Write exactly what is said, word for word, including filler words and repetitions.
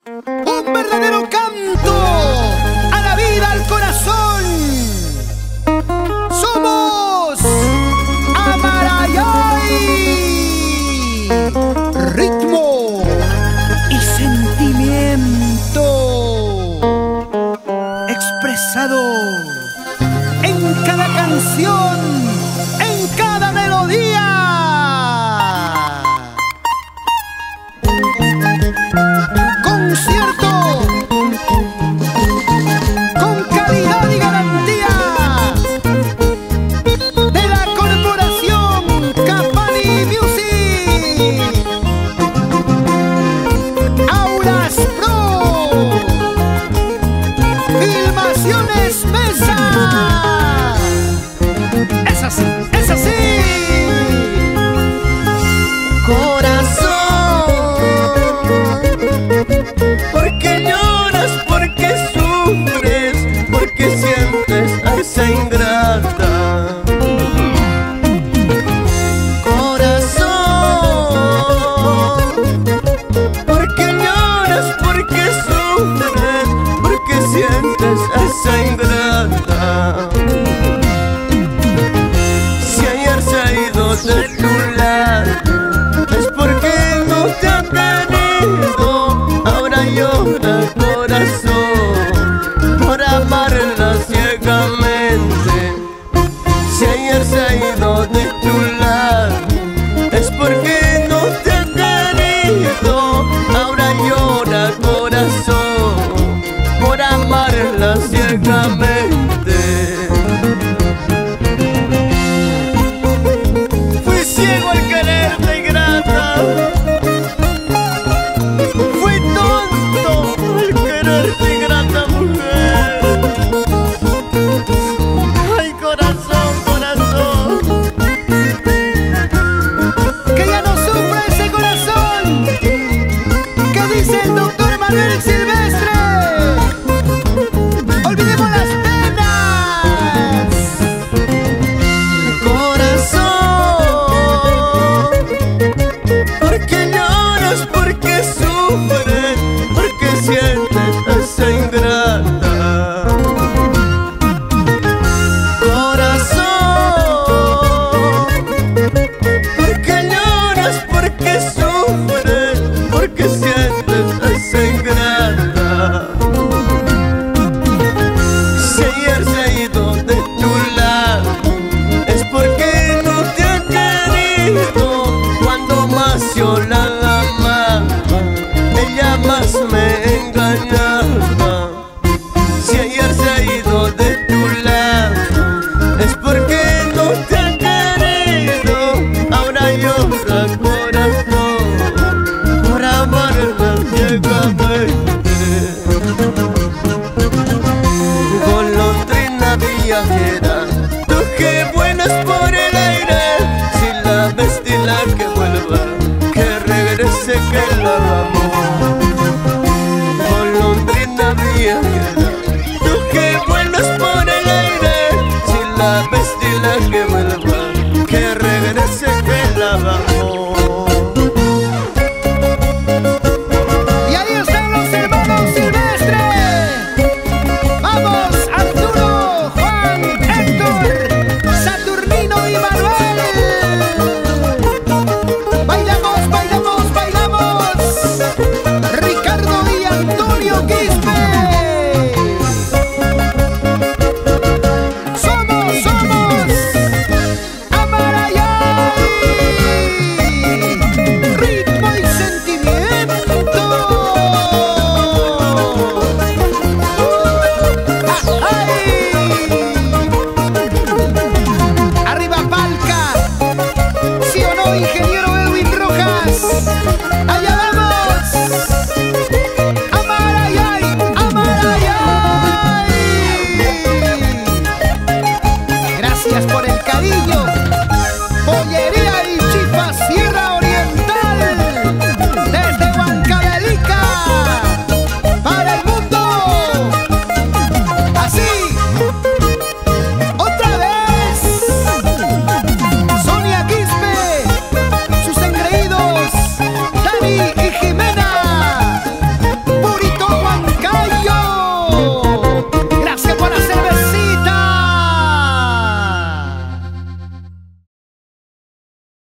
Un verdadero canto a la vida, al corazón. Somos Amarayay. Ritmo y sentimiento expresado en cada canción, en cada melodía. Concierto con calidad y garantía de la corporación Capani Music. Aulas Pro, Filmaciones Mesa. Es así, es así. Corazón, ¿por qué lloras? ¿Por qué sufres? ¿Por qué sientes a esa ingrata? Corazón, ¿por qué lloras? ¿Por qué sufres? ¿Por qué sientes a esa ingrata? Si ayer se ha ido de tu lado, es porque no te ha querido. Ahora llora corazón por amarla ciegamente. Si ayer se ha ido de tu lado, es porque no te ha querido. Ahora llora corazón por amarla ciegamente. Fui ciego al quererte, ingrata. Fui tonto al quererte, ingrata mujer. Ay, corazón, corazón, Que ya no sufra ese corazón que dice el doctor Manuel Silvestre. Olvidemos las penas. corazón, ¿por qué lloras? ¿Por qué sufres? ¿Por qué sientes esa ingrata? Corazón, ¿por qué lloras? ¿Por qué sufres? ¿Por qué sientes esa ingrata? Si ayer se ha ido de tu lado, es porque no te ha querido. Cuando más yo la amaba, ella más me engañaba.